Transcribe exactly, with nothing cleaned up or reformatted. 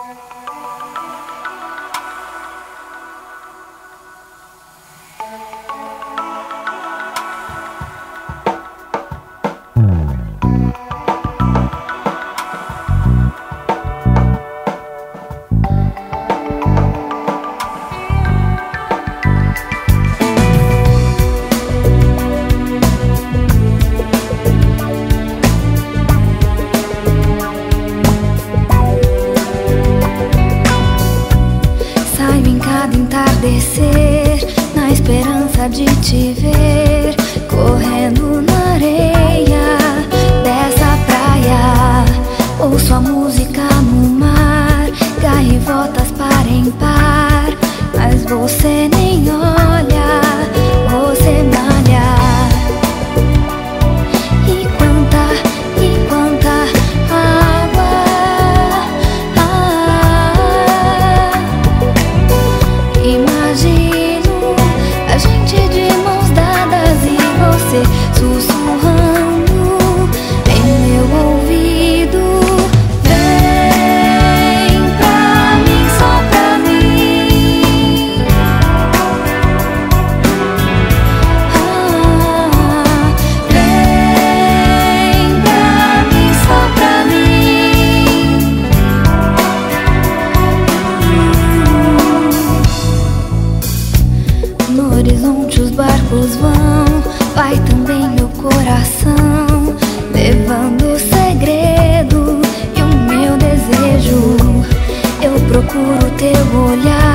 Na esperança de te ver correndo na areia dessa praia. Ouço a música no mar, gaivotas par em par, mas você nem olha, você malha. E quanta, e quanta água, ah, imagino a gente de mãos dadas e você sussurrando em meu ouvido. Vem pra mim, só pra mim. Ah, vem pra mim, só pra mim. No horizonte os barcos vão, vai também meu coração, levando o segredo e o meu desejo. Eu procuro teu olhar.